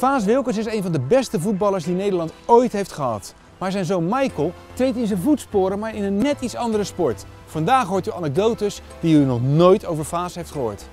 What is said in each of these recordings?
Vaas Wilkens is een van de beste voetballers die Nederland ooit heeft gehad. Maar zijn zoon Michael treedt in zijn voetsporen, maar in een net iets andere sport. Vandaag hoort u anekdotes die u nog nooit over Vaas heeft gehoord.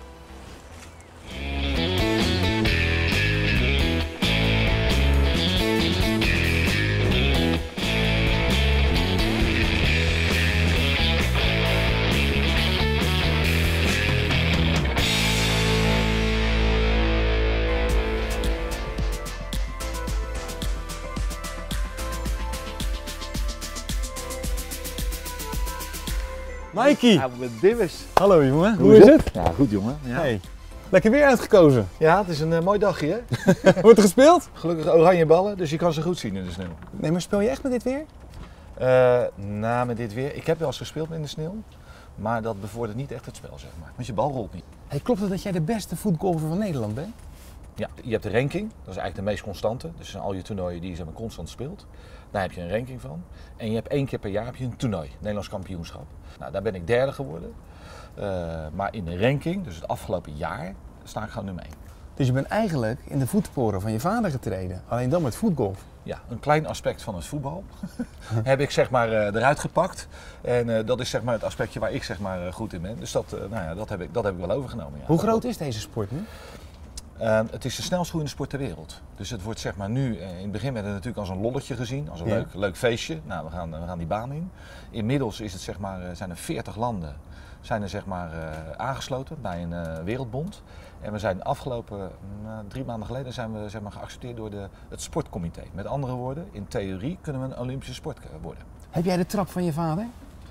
Mikey! Ja, met Dibbes. Hallo jongen, hoe is het? Ja, goed jongen. Ja, Hey. Lekker weer uitgekozen. ja het is een mooi dagje hè. Wordt er gespeeld? Gelukkig oranje ballen, dus je kan ze goed zien in de sneeuw. Nee, maar speel je echt met dit weer? Met dit weer. Ik heb wel eens gespeeld in de sneeuw, maar dat bevordert niet echt het spel zeg maar. Want je bal rolt niet. Hey, klopt het dat jij de beste voetgolfer van Nederland bent? Ja, je hebt de ranking, dat is eigenlijk de meest constante. Dus in al je toernooien die je zeg maar, constant speelt, daar heb je een ranking van. En je hebt 1 keer per jaar heb je een toernooi, Nederlands kampioenschap. Nou, daar ben ik derde geworden. Maar in de ranking, dus het afgelopen jaar, sta ik gewoon nummer 1. Dus je bent eigenlijk in de voetsporen van je vader getreden, alleen dan met voetgolf. Ja, een klein aspect van het voetbal heb ik zeg maar eruit gepakt. En dat is zeg maar het aspectje waar ik zeg maar goed in ben. Dus dat heb ik wel overgenomen. Ja. Hoe groot is deze sport nu? Het is de snelst groeiende sport ter wereld. Dus het wordt zeg maar nu, in het begin werd het natuurlijk als een lolletje gezien, als een leuk feestje. Nou, we gaan die baan in. Inmiddels is het, zeg maar, zijn er 40 landen zeg maar, aangesloten bij een wereldbond. En we zijn afgelopen 3 maanden geleden zijn we zeg maar, geaccepteerd door het sportcomité. Met andere woorden, in theorie kunnen we een Olympische sport worden. Heb jij de trap van je vader?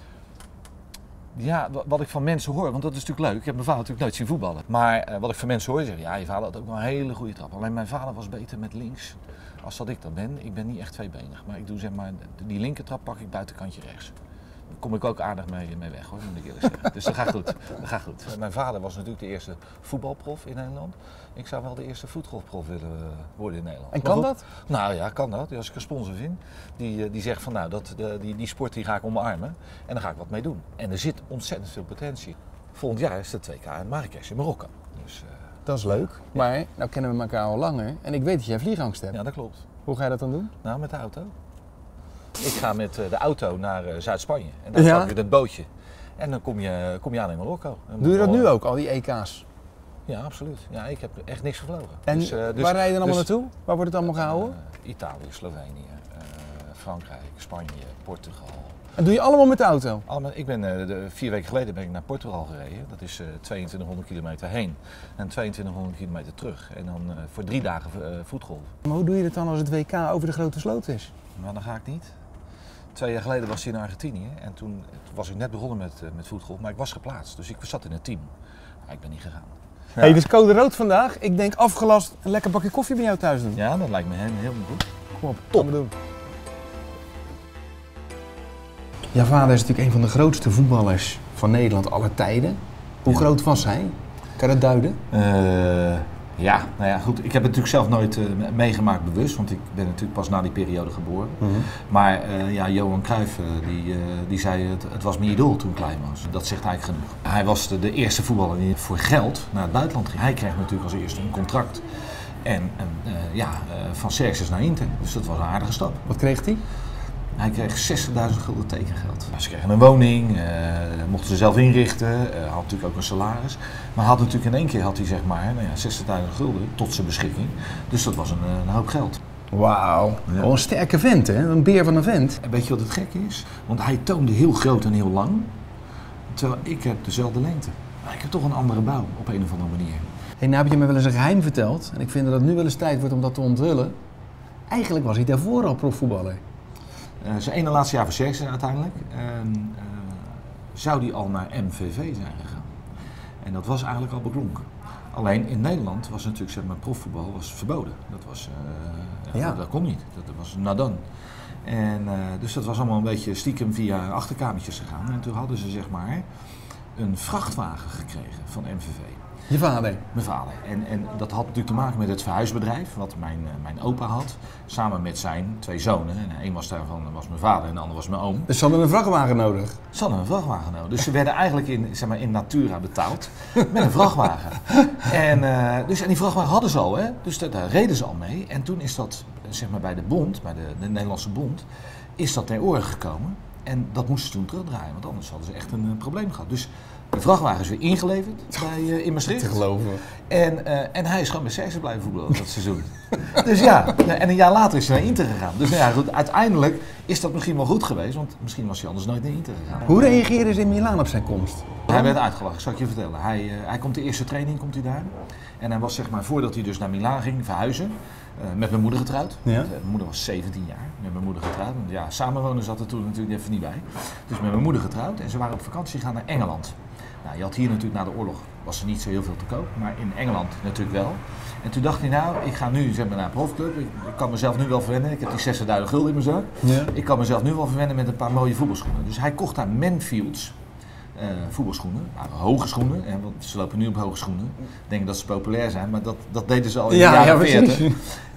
Ja, wat ik van mensen hoor, want dat is natuurlijk leuk. Ik heb mijn vader natuurlijk nooit zien voetballen. Maar wat ik van mensen hoor, zeggen ja, je vader had ook wel een hele goede trap. Alleen mijn vader was beter met links als dat ik dat ben. Ik ben niet echt tweebenig, maar ik doe zeg maar, die linkertrap pak ik buitenkantje rechts. Daar kom ik ook aardig mee weg hoor, moet ik eerlijk zeggen. Dus dat gaat goed. Dat gaat goed. Mijn vader was natuurlijk de eerste voetbalprof in Nederland. Ik zou wel de eerste voetgolfprof willen worden in Nederland. En kan dat? Nou ja, kan dat. Als ik een sponsor vind die zegt van nou, die sport die ga ik omarmen en daar ga ik wat mee doen. En er zit ontzettend veel potentie. Volgend jaar is de 2K in Marrakesh in Marokko. Dus, dat is leuk, ja. Maar nou kennen we elkaar al langer en ik weet dat jij vliegangst hebt. Ja, dat klopt. Hoe ga je dat dan doen? Nou, met de auto. Ik ga met de auto naar Zuid-Spanje en dan pak je het bootje. En dan kom je aan in Marokko. Doe je dat nu ook, al die EK's? Ja, absoluut. Ja, ik heb echt niks gevlogen. En waar rij je dan allemaal naartoe? Waar wordt het allemaal gehouden? Italië, Slovenië, Frankrijk, Spanje, Portugal. En doe je allemaal met de auto? Ik ben 4 weken geleden ben ik naar Portugal gereden. Dat is 2200 kilometer heen en 2200 kilometer terug. En dan voor 3 dagen voetgolf. Maar hoe doe je dat dan als het WK over de grote sloot is? Nou, dan ga ik niet. 2 jaar geleden was hij in Argentinië en toen was ik net begonnen met voetgolf, maar ik was geplaatst. Dus ik zat in het team. Maar ik ben niet gegaan. Ja. Hey, dus code rood vandaag. Ik denk afgelast een lekker bakje koffie bij jou thuis doen. Ja, dat lijkt me helemaal goed. Kom op, top. Gaan we doen. Jouw vader is natuurlijk een van de grootste voetballers van Nederland aller tijden. Hoe groot was hij? Kan je dat duiden? Ja, nou ja, goed. Ik heb het natuurlijk zelf nooit meegemaakt bewust, want ik ben natuurlijk pas na die periode geboren. Maar Johan Cruijff die zei het was mijn idool toen ik klein was. Dat zegt eigenlijk genoeg. Hij was de eerste voetballer die voor geld naar het buitenland ging. Hij kreeg natuurlijk als eerste een contract. En van Xerxes naar Inter. Dus dat was een aardige stap. Wat kreeg hij? Hij kreeg 60.000 gulden tekengeld. Ze kregen een woning, mochten ze zelf inrichten, had natuurlijk ook een salaris. Maar had natuurlijk in één keer zeg maar, 60.000 gulden tot zijn beschikking. Dus dat was een hoop geld. Wauw, ja. Een sterke vent hè, een beer van een vent. En weet je wat het gek is? Want hij toonde heel groot en heel lang, terwijl ik heb dezelfde lengte. Maar ik heb toch een andere bouw op een of andere manier. Hey, nou heb je me wel eens een geheim verteld en ik vind dat het nu wel eens tijd wordt om dat te onthullen. Eigenlijk was hij daarvoor al profvoetballer. Zijn ene laatste jaar voor Xerxes uiteindelijk zou hij al naar MVV zijn gegaan. En dat was eigenlijk al beklonken. Alleen in Nederland was natuurlijk zeg maar, profvoetbal was verboden. Dat was, dat kon niet. Dat was nadan. En dus dat was allemaal een beetje stiekem via achterkamertjes gegaan. En toen hadden ze zeg maar een vrachtwagen gekregen van MVV. Je vader? Mijn vader. En dat had natuurlijk te maken met het verhuisbedrijf wat mijn opa had. Samen met zijn 2 zonen. En een daarvan was mijn vader en de ander was mijn oom. Dus ze hadden een vrachtwagen nodig? Ze hadden een vrachtwagen nodig. Dus ze werden eigenlijk in natura betaald met een vrachtwagen. En die vrachtwagen hadden ze al. Hè? Dus daar reden ze al mee. En toen is dat bij de bond, bij de Nederlandse bond, is dat ter oren gekomen. En dat moesten ze toen terugdraaien, want anders hadden ze echt een probleem gehad. Dus de vrachtwagen is weer ingeleverd in Maastricht. Te geloven. En hij is gewoon bij Cercle blijven voetballen dat seizoen. Dus ja, en een jaar later is hij naar Inter gegaan. Dus nou ja, goed, uiteindelijk is dat misschien wel goed geweest, want misschien was hij anders nooit naar Inter gegaan. Hoe reageerden ze in Milaan op zijn komst? Hij werd uitgelachen, zal ik je vertellen. Hij komt de eerste training daar. En hij was voordat hij dus naar Milaan ging verhuizen, met mijn moeder getrouwd. Ja. Mijn moeder was 17 jaar, met mijn moeder getrouwd. Want ja, samenwonen zat er toen natuurlijk even niet bij. Dus met mijn moeder getrouwd en ze waren op vakantie gegaan naar Engeland. Nou, je had hier natuurlijk na de oorlog, was er niet zo heel veel te koop, maar in Engeland natuurlijk wel. En toen dacht hij, nou, ik ga nu naar een profclub. Ik kan mezelf nu wel verwennen. Ik heb die 60.000 gulden in mijn zak. Ja. Ik kan mezelf nu wel verwennen met een paar mooie voetbalschoenen. Dus hij kocht daar Manfields voetbalschoenen, hoge schoenen. Want ze lopen nu op hoge schoenen. Ik denk dat ze populair zijn, maar dat deden ze al in de jaren 40.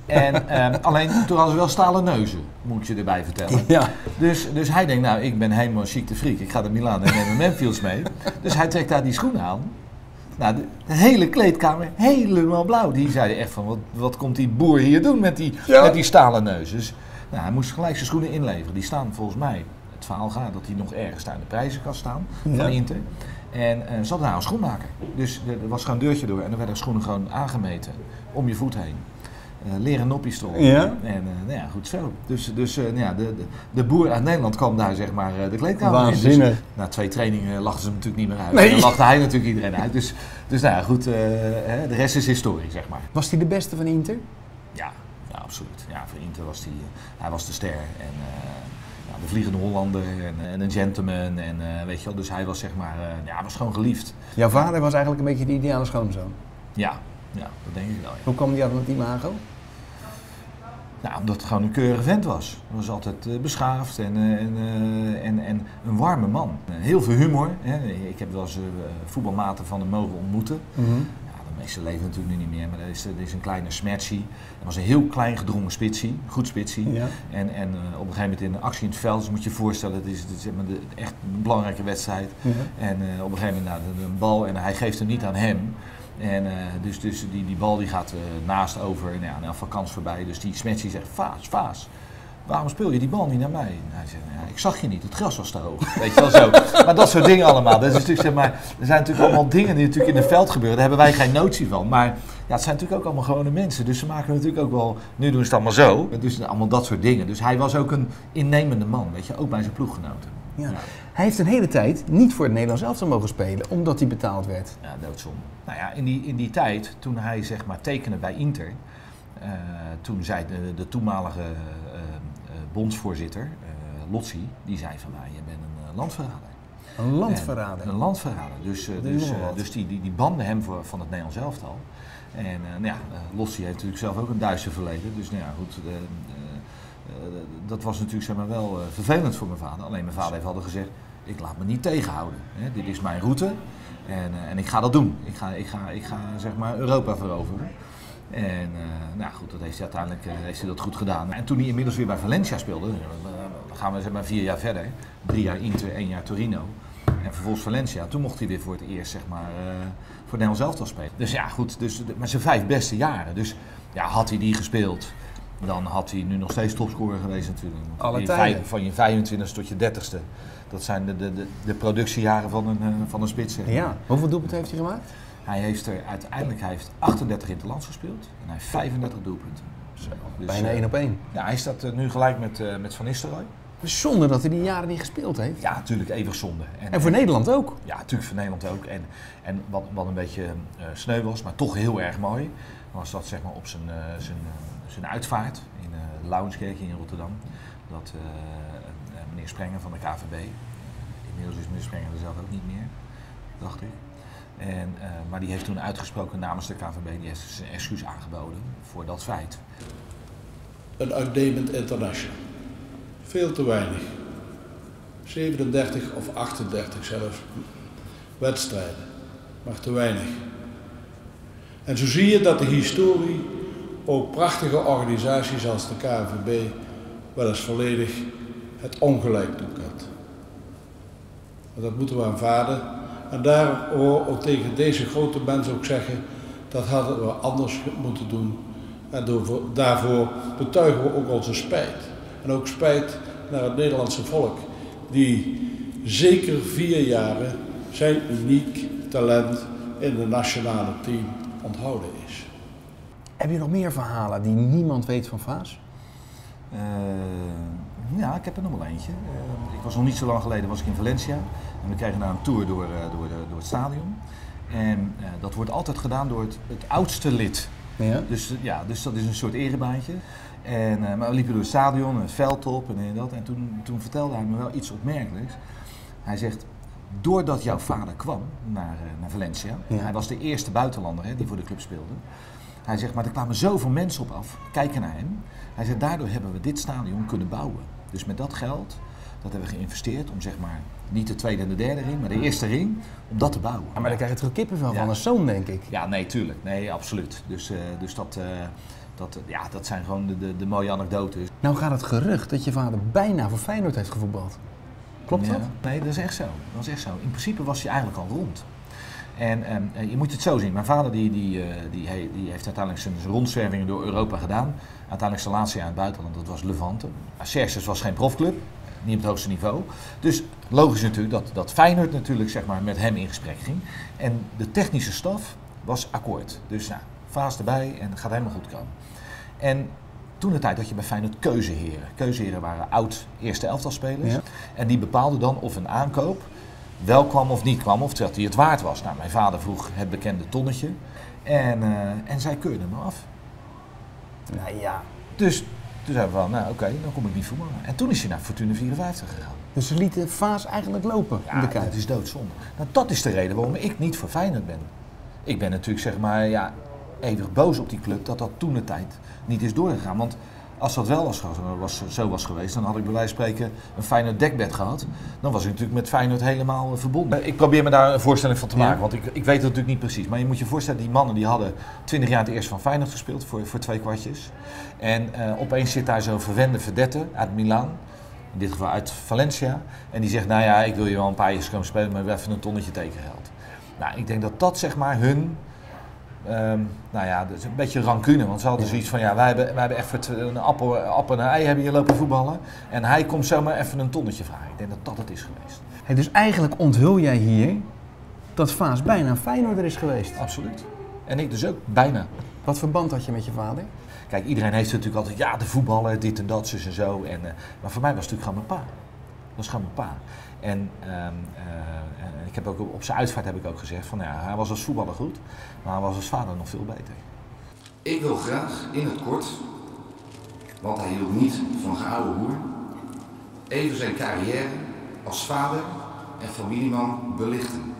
En alleen toen hadden ze wel stalen neuzen, moet ik je erbij vertellen. Ja. Dus hij denkt, nou, ik ben helemaal chic de freak. Ik ga naar Milaan en neem mijn Manfields mee. Dus hij trekt daar die schoenen aan. Nou, de hele kleedkamer helemaal blauw. Die zeiden echt van, wat komt die boer hier doen met die stalen neus? Dus nou, hij moest gelijk zijn schoenen inleveren. Die staan volgens mij, het verhaal gaat dat die nog ergens daar in de prijzenkast staan van Inter. En ze hadden daar een schoenmaker. Dus er was gewoon een deurtje door en er werden schoenen gewoon aangemeten om je voet heen. Leren noppies erop. Ja. En nou ja, goed zo. Dus de boer uit Nederland kwam daar de kleedkamer in. Dus, na 2 trainingen lachten ze hem natuurlijk niet meer uit. Nee. En dan lachte hij natuurlijk iedereen uit. Dus nou ja, goed, de rest is historie, zeg maar. Was hij de beste van Inter? Ja, absoluut. Ja, voor Inter was hij was de ster. En de vliegende Hollander en een gentleman. En weet je wel, dus hij was hij was gewoon geliefd. Jouw vader was eigenlijk een beetje de ideale schoonzoon? Ja, dat denk ik wel. Ja. Hoe kwam die aan met imago? Nou, omdat het gewoon een keurige vent was. Hij was altijd beschaafd en een warme man. Heel veel humor. Hè. Ik heb wel eens voetbalmaten van hem mogen ontmoeten. Mm-hmm. Ja, de meeste leven natuurlijk nu niet meer, maar dat is een kleine smertsie. Hij was een heel klein gedrongen spitsie, goed spitsie. Ja. En op een gegeven moment in de actie in het veld, dus moet je je voorstellen, het is echt een belangrijke wedstrijd. Mm-hmm. En op een gegeven moment een bal en hij geeft hem niet aan hem. En dus die bal die gaat naast over en ja, van kans voorbij. Dus die Smetsi zegt, Vaas, waarom speel je die bal niet naar mij? En hij zegt, ja, ik zag je niet, het gras was te hoog. Weet je wel zo. Maar dat soort dingen allemaal. Dat is natuurlijk, er zijn natuurlijk allemaal dingen die natuurlijk in het veld gebeuren. Daar hebben wij geen notie van. Maar ja, het zijn natuurlijk ook allemaal gewone mensen. Dus ze maken natuurlijk ook wel, nu doen ze het allemaal zo. Dus allemaal dat soort dingen. Dus hij was ook een innemende man, weet je, ook bij zijn ploeggenoten. Ja. Ja. Hij heeft een hele tijd niet voor het Nederlands elftal mogen spelen, omdat hij betaald werd. Ja, doodzonde. Nou ja, in die tijd, toen hij tekende bij Inter, toen zei de toenmalige bondsvoorzitter, Lotzi, die zei van, je bent een landverrader. Een landverrader? Een landverrader. Dus die banden hem van het Nederlands elftal. En Lotzi heeft natuurlijk zelf ook een duister verleden. Dus goed... dat was natuurlijk wel vervelend voor mijn vader. Alleen mijn vader heeft altijd gezegd, ik laat me niet tegenhouden. Hè? Dit is mijn route en ik ga dat doen. Ik ga Europa veroveren. En goed, dat heeft hij uiteindelijk dat goed gedaan. En toen hij inmiddels weer bij Valencia speelde, dan gaan we 4 jaar verder. 3 jaar Inter, 1 jaar Torino. En vervolgens Valencia, toen mocht hij weer voor het eerst voor Nederlands elftal spelen. Dus ja, goed, maar zijn 5 beste jaren. Dus ja, had hij die gespeeld, dan had hij nu nog steeds topscorer geweest natuurlijk. Alle tijden. Van je 25ste tot je 30ste. Dat zijn de productiejaren van een spits. Ja, hoeveel doelpunten heeft hij gemaakt? Hij heeft uiteindelijk 38 interlands gespeeld en hij heeft 35 doelpunten. Zo, dus, bijna 1 op 1. Ja, hij staat nu gelijk met Van Nistelrooy. Zonde dat hij die jaren niet gespeeld heeft. Ja, natuurlijk eeuwig zonde. En voor Nederland ook? Ja, natuurlijk voor Nederland ook. En wat een beetje sneu was, maar toch heel erg mooi, was dat op zijn uitvaart in Lauwenskerk in Rotterdam. Dat meneer Sprenger van de KVB, inmiddels is meneer Sprenger er zelf ook niet meer, dacht ik. Maar die heeft toen uitgesproken namens de KVB, die heeft zijn excuus aangeboden voor dat feit. Een uitnemend international. Veel te weinig. 37 of 38 zelfs wedstrijden, maar te weinig. En zo zie je dat de historie ook prachtige organisaties als de KNVB wel eens volledig het ongelijk toekent. Dat moeten we aanvaarden. En daarom ook tegen deze grote mensen ook zeggen, dat hadden we anders moeten doen. En daarvoor betuigen we ook onze spijt. En ook spijt naar het Nederlandse volk, die zeker 4 jaren zijn uniek talent in het nationale team onthouden is. Heb je nog meer verhalen die niemand weet van Vaas? Ja, ik heb er nog wel eentje. Ik was nog niet zo lang geleden was ik in Valencia en we kregen daar een tour door het stadion. En dat wordt altijd gedaan door het oudste lid. Ja? Dus dat is een soort erebaantje. Maar we liepen door het stadion, het veld op en dat. En toen vertelde hij me wel iets opmerkelijks. Hij zegt, doordat jouw vader kwam naar Valencia, hij was de eerste buitenlander die voor de club speelde. Hij zegt, maar er kwamen zoveel mensen op af, kijken naar hem. Hij zegt, daardoor hebben we dit stadion kunnen bouwen. Dus met dat geld, dat hebben we geïnvesteerd om zeg maar, niet de tweede en de derde ring, maar de eerste ring, om dat te bouwen. Ja, maar dan krijg je terug kippenvel van een zoon, denk ik. Ja, nee, tuurlijk. Nee, absoluut. Dus dat zijn gewoon de mooie anekdotes. Nou gaat het gerucht dat je vader bijna voor Feyenoord heeft gevoetbald. Klopt dat? Nee, dat is echt zo. Dat is echt zo. In principe was hij eigenlijk al rond. En je moet het zo zien. Mijn vader die heeft uiteindelijk zijn rondzwervingen door Europa gedaan. Uiteindelijk zijn laatste jaar in het buitenland, dat was Levante. Xerxes was geen profclub, niet op het hoogste niveau. Dus logisch natuurlijk dat Feyenoord natuurlijk zeg maar, met hem in gesprek ging. En de technische staf was akkoord. Dus nou, Vaas erbij en het gaat helemaal goed komen. En toen de tijd had je bij Feyenoord keuzeheren. Keuzeheren waren oud eerste elftalspelers. Ja. En die bepaalden dan of een aankoop wel kwam of niet kwam, of dat hij het waard was. Nou, mijn vader vroeg het bekende tonnetje en zij keurden me af. Nou ja. Dus toen zeiden we van, nou oké, dan kom ik niet voetballen. En toen is hij naar Fortuna 54 gegaan. Dus ze lieten Vaas eigenlijk lopen in de Kuip. Dat is doodzonde. Nou, dat is de reden waarom ik niet voor Feyenoord ben. Ik ben natuurlijk zeg maar, eeuwig boos op die club dat toen de tijd niet is doorgegaan. Want als dat wel zo was geweest, dan had ik bij wijze van spreken een Feyenoord dekbed gehad. Dan was ik natuurlijk met Feyenoord helemaal verbonden. Ik probeer me daar een voorstelling van te maken, want ik weet het natuurlijk niet precies. Maar je moet je voorstellen, die mannen die hadden 20 jaar het eerst van Feyenoord gespeeld voor 2 kwartjes. En opeens zit daar zo'n verwende vedette uit Milaan, in dit geval uit Valencia. En die zegt, nou ja, ik wil je wel een paar jaar komen spelen, maar even een tonnetje tekengeld. Nou, ik denk dat zeg maar hun... dat is een beetje rancune, want ze hadden zoiets van, ja, wij hebben echt voor een appel en een ei hebben hier lopen voetballen. En hij komt zomaar even een tonnetje vragen. Ik denk dat dat het is geweest. Hey, dus eigenlijk onthul jij hier dat Vaas bijna een Feyenoorder is geweest? Absoluut. En ik dus ook, bijna. Wat voor band had je met je vader? Kijk, iedereen heeft natuurlijk altijd, ja, de voetballen, dit en dat, zus en zo. Maar voor mij was het natuurlijk gewoon mijn pa. Dat was gewoon mijn pa. En ik heb ook op zijn uitvaart heb ik ook gezegd van, ja, hij was als voetballer goed, maar hij was als vader nog veel beter. Ik wil graag in het kort, want hij hield niet van geouwe hoer, even zijn carrière als vader en familieman belichten.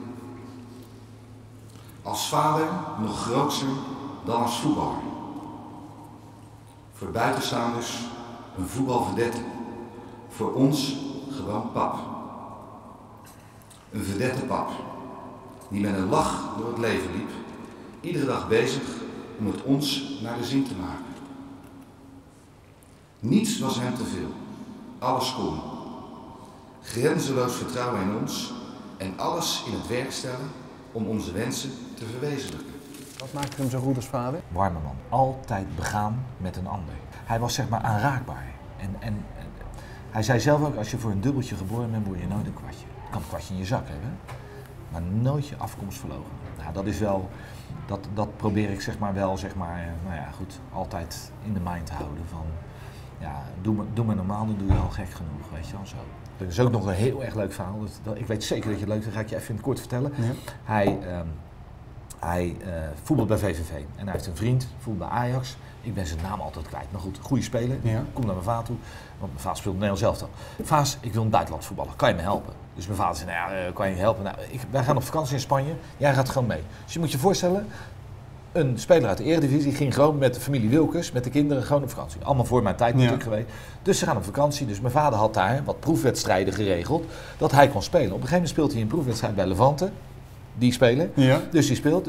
Als vader nog grootser dan als voetballer. Voor buitenstaanders een voetbalverdette, voor ons gewoon pap. Een verdette pap, die met een lach door het leven liep, iedere dag bezig om het ons naar de zin te maken. Niets was hem te veel, alles kon. Grenzeloos vertrouwen in ons en alles in het werk stellen om onze wensen te verwezenlijken. Wat maakte hem zo goed als vader? Warme man, altijd begaan met een ander. Hij was zeg maar aanraakbaar. En hij zei zelf ook, als je voor een dubbeltje geboren bent, word je nooit een kwartje. Je kan een kwartje in je zak hebben, maar nooit je afkomst verloochenen. Nou, dat is wel, dat probeer ik zeg maar wel, zeg maar, nou ja, goed, altijd in de mind te houden van, ja, doe me normaal, dan doe je al gek genoeg, weet je wel, zo. Er is ook nog een heel erg leuk verhaal, ik weet zeker dat je het leuk vindt, ga ik je even in het kort vertellen. Ja. Hij voetbalt bij VVV en hij heeft een vriend, voetbalt bij Ajax. Ik ben zijn naam altijd kwijt, maar goed, goede speler. Ja. Kom naar mijn vader toe, want mijn vader speelt Nederlands elftal. Vaas, ik wil in het buitenland voetballen, kan je me helpen? Dus mijn vader zei, nou ja, kan je helpen? Nou, wij gaan op vakantie in Spanje, jij gaat gewoon mee. Dus je moet je voorstellen, een speler uit de Eredivisie ging gewoon met de familie Wilkes, met de kinderen, gewoon op vakantie. Allemaal voor mijn tijd natuurlijk geweest. Dus ze gaan op vakantie, dus mijn vader had daar wat proefwedstrijden geregeld, dat hij kon spelen. Op een gegeven moment speelt hij een proefwedstrijd bij Levante. Die spelen. Ja. Dus die speelt. Dus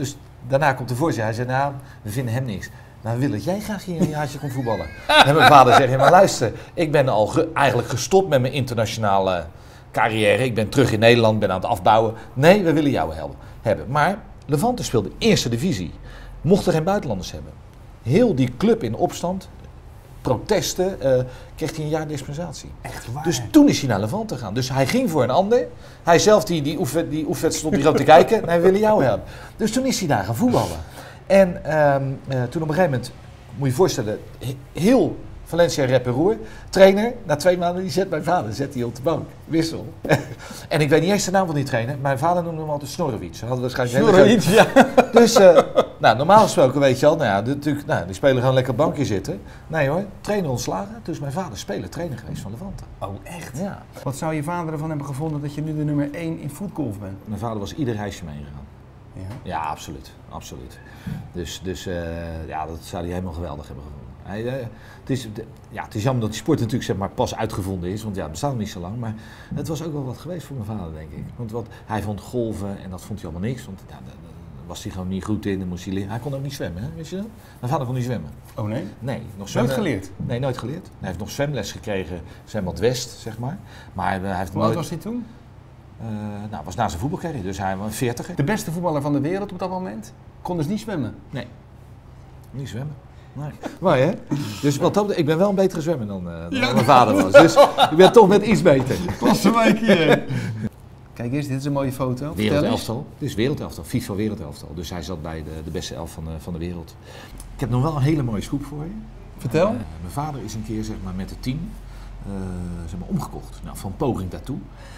daarna komt de voorzitter. Hij zei, nou, we vinden hem niks. Nou, we willen dat jij graag hier een jaartje komt voetballen. En mijn vader zegt, maar luister, ik ben al eigenlijk gestopt met mijn internationale carrière. Ik ben terug in Nederland, ben aan het afbouwen. Nee, we willen jou hebben. Maar Levante speelde eerste divisie. Mochten geen buitenlanders hebben. Heel die club in opstand, protesten, kreeg hij een jaar dispensatie. Echt waar? Dus toen is hij naar Levante gegaan. Dus hij ging voor een ander. Hij zelf, die oefenwedstrijd stond hier ook te kijken. Nee, we willen jou hebben. Dus toen is hij daar gaan voetballen. En toen op een gegeven moment, moet je je voorstellen, heel Valencia rep en roer. Trainer, na 2 maanden, die zet mijn vader zet hij op de bank. Wissel. En ik weet niet eens de naam van die trainer. Mijn vader noemde hem altijd Snorrovic. Ze hadden waarschijnlijk Snorrovic, ja. Dus, nou, normaal gesproken weet je al, die spelen gewoon lekker op het bankje zitten. Nee hoor, trainer ontslagen. Dus mijn vader trainer geweest van Levante. Oh, echt? Ja. Wat zou je vader ervan hebben gevonden dat je nu de nummer 1 in voetgolf bent? Mijn vader was ieder reisje meegegaan. Ja? Ja, absoluut. Absoluut. Dus ja, dat zou hij helemaal geweldig hebben gevonden. Het is jammer dat die sport natuurlijk zeg maar, pas uitgevonden is, want ja, het bestaat nog niet zo lang. Maar het was ook wel wat geweest voor mijn vader, denk ik. Want hij vond golven en dat vond hij allemaal niks. Want ja, daar was hij gewoon niet goed in. Dan moest hij kon ook niet zwemmen, hè? Weet je dat? Mijn vader kon niet zwemmen. Oh nee? Nee. Nog zwemmen. Nooit geleerd? Nee, nooit geleerd. Hij heeft nog zwemles gekregen, Zwembad West, zeg maar. Maar hij heeft Hoe oud was hij toen? Was na zijn voetbalcarrière, dus hij was 40er. De beste voetballer van de wereld op dat moment kon dus niet zwemmen? Nee, niet zwemmen. Nee. Mooi hè? Dus ik ben wel een betere zwemmer dan mijn vader was. Dus ik ben toch net iets beter. Klassenwijk hier. Kijk eens, dit is een mooie foto. Wereldelftal. Dit is wereldelftal, FIFA wereldelftal. Dus hij zat bij de beste 11 van de wereld. Ik heb nog wel een hele mooie scoop voor je. Vertel. Mijn vader is een keer zeg maar, met het team omgekocht. Nou, van poging daartoe.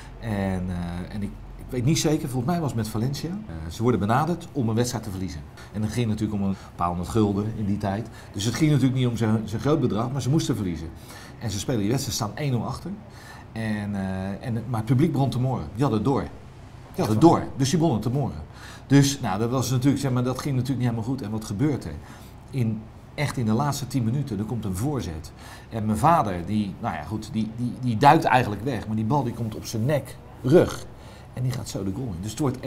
En ik weet niet zeker, volgens mij was het met Valencia. Ze worden benaderd om een wedstrijd te verliezen. En dan ging het natuurlijk om een paar honderd gulden in die tijd. Dus het ging natuurlijk niet om zijn groot bedrag, maar ze moesten verliezen. En ze spelen die wedstrijd, staan 1-0 achter. Maar het publiek begon te moren. Die hadden het door. Dus die begonnen te moren. Dus nou, dat was natuurlijk, zeg maar, dat ging natuurlijk niet helemaal goed. En wat gebeurt er? Echt in de laatste 10 minuten, er komt een voorzet. En mijn vader, die duikt eigenlijk weg. Maar die bal die komt op zijn nek, rug. En die gaat zo de goal in. Dus het wordt 1-1.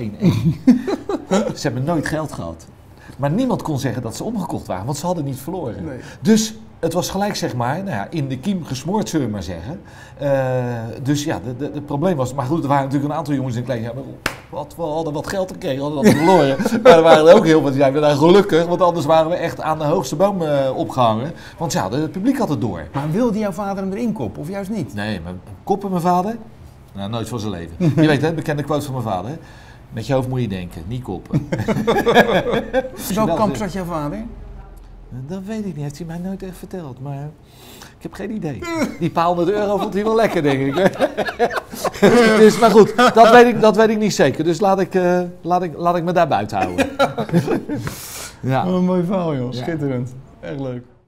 Ze hebben nooit geld gehad. Maar niemand kon zeggen dat ze omgekocht waren, want ze hadden niet verloren. Nee. Dus het was gelijk, zeg maar, in de kiem gesmoord, zullen we maar zeggen. Dus ja, het probleem was... Maar goed, er waren natuurlijk een aantal jongens in klein... Ja, we hadden wat geld gekregen, hadden wat verloren. Maar er waren er ook heel wat die zeiden, gelukkig, want anders waren we echt aan de hoogste boom opgehangen. Want ja, het publiek had het door. Maar wilde jouw vader hem erin koppen, of juist niet? Nee, maar koppen mijn vader? Nou, nooit van zijn leven. Je weet het, bekende quote van mijn vader. Met je hoofd moet je denken, niet koppen. Welk kamp zat jouw vader? Dat weet ik niet, heeft hij mij nooit echt verteld, maar ik heb geen idee. Die paar €100 vond hij wel lekker, denk ik. Dus, maar goed, dat weet ik niet zeker, dus laat ik me daar buiten houden. Ja. Wat een mooi verhaal, joh. Schitterend. Echt leuk.